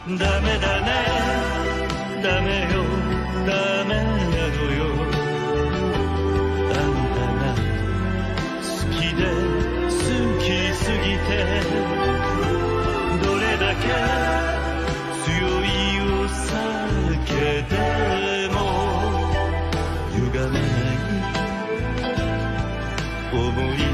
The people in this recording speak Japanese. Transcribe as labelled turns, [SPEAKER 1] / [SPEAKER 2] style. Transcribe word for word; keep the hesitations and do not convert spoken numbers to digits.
[SPEAKER 1] ダメだねダメよダメなのよあんたが好きで好きすぎてどれだけ強いお酒でも歪めない思い